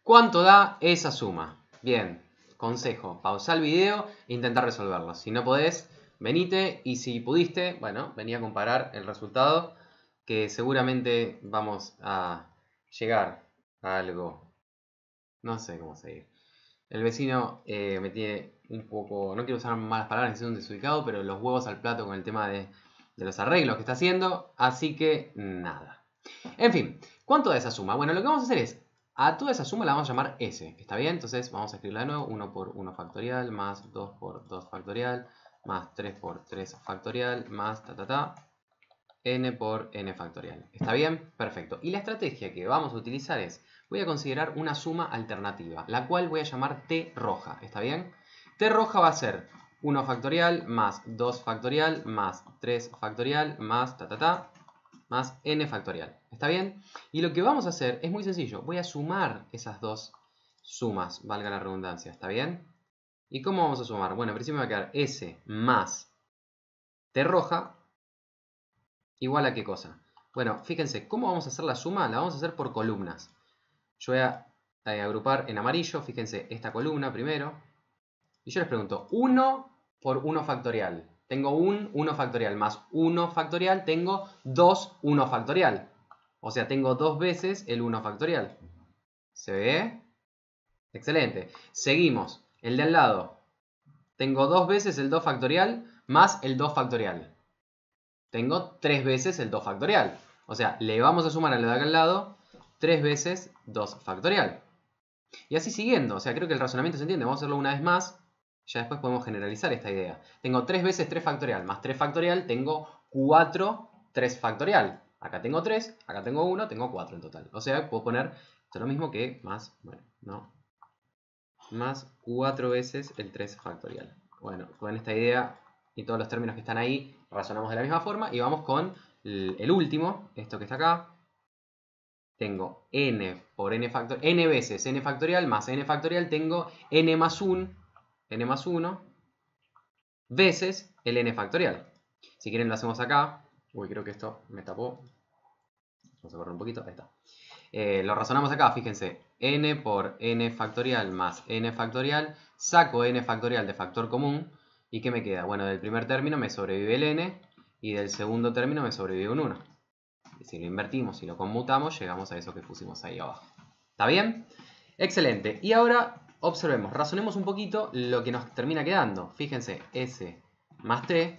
¿Cuánto da esa suma? Bien, consejo, pausa el video e intentar resolverlo. Si no podés, venite y si pudiste, bueno, vení a comparar el resultado que seguramente vamos a llegar a algo. No sé cómo seguir. El vecino me tiene un poco, no quiero usar malas palabras, es un desubicado, pero los huevos al plato con el tema de los arreglos que está haciendo, así que nada. En fin, ¿cuánto da esa suma? Bueno, lo que vamos a hacer es, a toda esa suma la vamos a llamar S, ¿está bien? Entonces vamos a escribirla de nuevo, 1 por 1 factorial, más 2 por 2 factorial, más 3 por 3 factorial, más n por n factorial. ¿Está bien? Perfecto. Y la estrategia que vamos a utilizar es, voy a considerar una suma alternativa, la cual voy a llamar T roja. ¿Está bien? T roja va a ser 1 factorial más 2 factorial más 3 factorial más más n factorial. ¿Está bien? Y lo que vamos a hacer es muy sencillo. Voy a sumar esas dos sumas, valga la redundancia. ¿Está bien? ¿Y cómo vamos a sumar? Bueno, en principio me va a quedar S más T roja igual a qué cosa. Bueno, fíjense, ¿cómo vamos a hacer la suma? La vamos a hacer por columnas. Yo voy a agrupar en amarillo, fíjense, esta columna primero. Y yo les pregunto, 1 por 1 factorial. Tengo un 1 factorial más 1 factorial, tengo 2 1 factorial. O sea, tengo dos veces el 1 factorial. ¿Se ve? Excelente. Seguimos. El de al lado. Tengo dos veces el 2 factorial más el 2 factorial. Tengo 3 veces el 2 factorial. O sea, le vamos a sumar al de acá al lado 3 veces 2 factorial. Y así siguiendo. O sea, creo que el razonamiento se entiende. Vamos a hacerlo una vez más. Ya después podemos generalizar esta idea. Tengo 3 veces 3 factorial más 3 factorial. Tengo 4 3 factorial. Acá tengo 3, acá tengo 1, tengo 4 en total. O sea, puedo poner esto lo mismo que más, bueno, no, más 4 veces el 3 factorial. Bueno, con esta idea y todos los términos que están ahí, razonamos de la misma forma y vamos con el último, esto que está acá. Tengo n por n factorial, n veces n factorial más n factorial, tengo n más 1 veces el n factorial. Si quieren lo hacemos acá. Uy, creo que esto me tapó. Vamos a correr un poquito, ahí está. Lo razonamos acá, fíjense, n por n factorial más n factorial, saco n factorial de factor común, ¿y qué me queda? Bueno, del primer término me sobrevive el n, y del segundo término me sobrevive un 1. Y si lo invertimos y lo conmutamos, llegamos a eso que pusimos ahí abajo. ¿Está bien? Excelente. Y ahora observemos, razonemos un poquito lo que nos termina quedando. Fíjense, s más t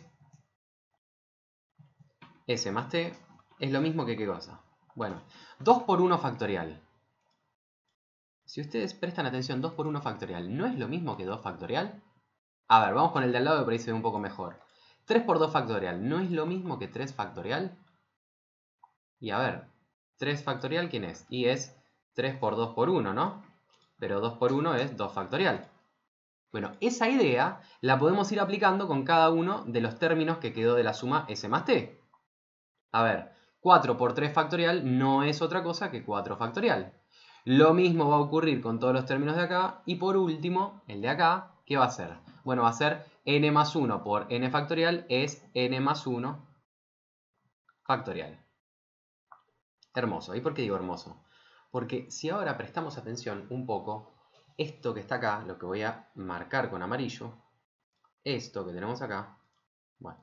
es lo mismo que ¿qué cosa? Bueno, 2 por 1 factorial. Si ustedes prestan atención, 2 por 1 factorial, ¿no es lo mismo que 2 factorial? A ver, vamos con el de al lado que por ahí se ve un poco mejor. 3 por 2 factorial, ¿no es lo mismo que 3 factorial? Y a ver, 3 factorial, ¿quién es? Y es 3 por 2 por 1, ¿no? Pero 2 por 1 es 2 factorial. Bueno, esa idea la podemos ir aplicando con cada uno de los términos que quedó de la suma s más t. A ver, 4 por 3 factorial no es otra cosa que 4 factorial. Lo mismo va a ocurrir con todos los términos de acá. Y por último, el de acá, ¿qué va a ser? Bueno, va a ser n más 1 por n factorial es n más 1 factorial. Hermoso. ¿Y por qué digo hermoso? Porque si ahora prestamos atención un poco, esto que está acá, lo que voy a marcar con amarillo, esto que tenemos acá, bueno,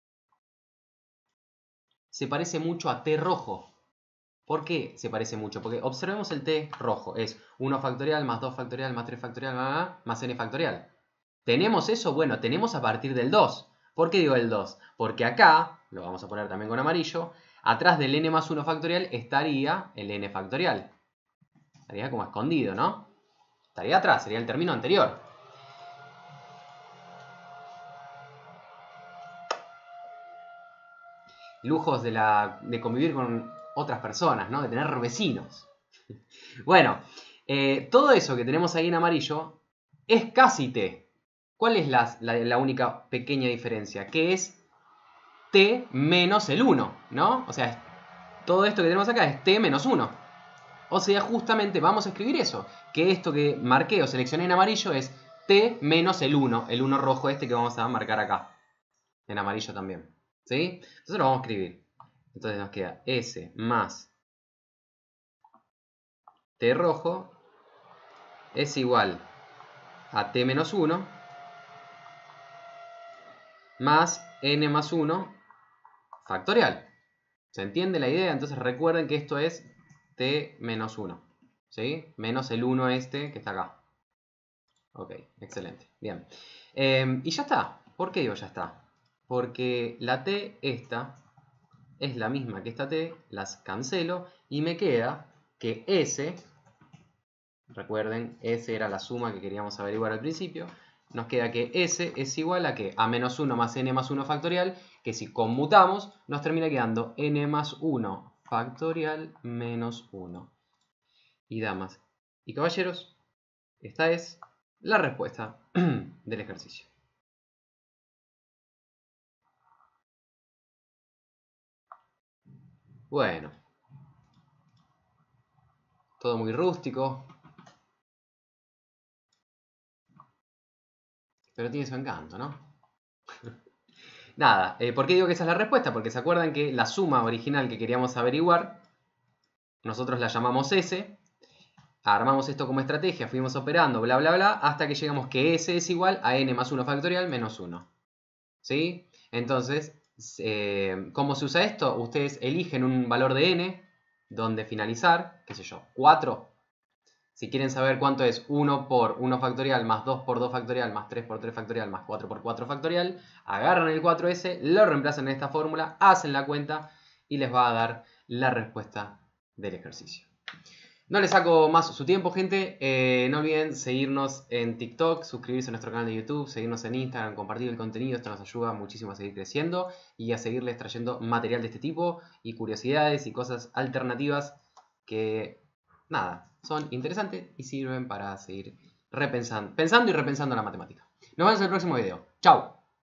se parece mucho a T rojo. ¿Por qué se parece mucho? Porque observemos el T rojo. Es 1 factorial más 2 factorial más 3 factorial más n factorial. ¿Tenemos eso? Bueno, tenemos a partir del 2. ¿Por qué digo el 2? Porque acá, lo vamos a poner también con amarillo, atrás del n más 1 factorial estaría el n factorial. Estaría como escondido, ¿no? Estaría atrás, sería el término anterior. Lujos de convivir con otras personas, ¿no? De tener vecinos. Bueno, todo eso que tenemos ahí en amarillo es casi t. ¿Cuál es la única pequeña diferencia? Que es t menos el 1, ¿no? O sea, todo esto que tenemos acá es t menos 1. O sea, justamente vamos a escribir eso. Que esto que marqué o seleccioné en amarillo es t menos el 1 rojo este que vamos a marcar acá. En amarillo también. ¿Sí? Entonces lo vamos a escribir. Entonces nos queda s más t rojo es igual a t menos 1 más n más 1 factorial. ¿Se entiende la idea? Entonces recuerden que esto es t menos 1. ¿Sí? Menos el 1 este que está acá. Ok, excelente. Bien. Y ya está. ¿Por qué digo ya está? Porque la t esta es la misma que esta t, las cancelo y me queda que s, recuerden, s era la suma que queríamos averiguar al principio, nos queda que s es igual a que a menos 1 más n más 1 factorial, que si conmutamos nos termina quedando n más 1 factorial menos 1. Y damas y caballeros, esta es la respuesta del ejercicio. Bueno, todo muy rústico, pero tiene su encanto, ¿no? Nada, ¿por qué digo que esa es la respuesta? Porque se acuerdan que la suma original que queríamos averiguar, nosotros la llamamos S, armamos esto como estrategia, fuimos operando, bla, bla, bla, hasta que llegamos que S es igual a n más 1 factorial menos 1. ¿Sí? Entonces, ¿cómo se usa esto? Ustedes eligen un valor de n, donde finalizar, qué sé yo, 4. Si quieren saber cuánto es 1 por 1 factorial más 2 por 2 factorial más 3 por 3 factorial más 4 por 4 factorial, agarran el 4S, lo reemplazan en esta fórmula, hacen la cuenta y les va a dar la respuesta del ejercicio. No les saco más su tiempo, gente. No olviden seguirnos en TikTok, suscribirse a nuestro canal de YouTube, seguirnos en Instagram, compartir el contenido. Esto nos ayuda muchísimo a seguir creciendo y a seguirles trayendo material de este tipo y curiosidades y cosas alternativas que, nada, son interesantes y sirven para seguir pensando y repensando la matemática. Nos vemos en el próximo video. ¡Chao!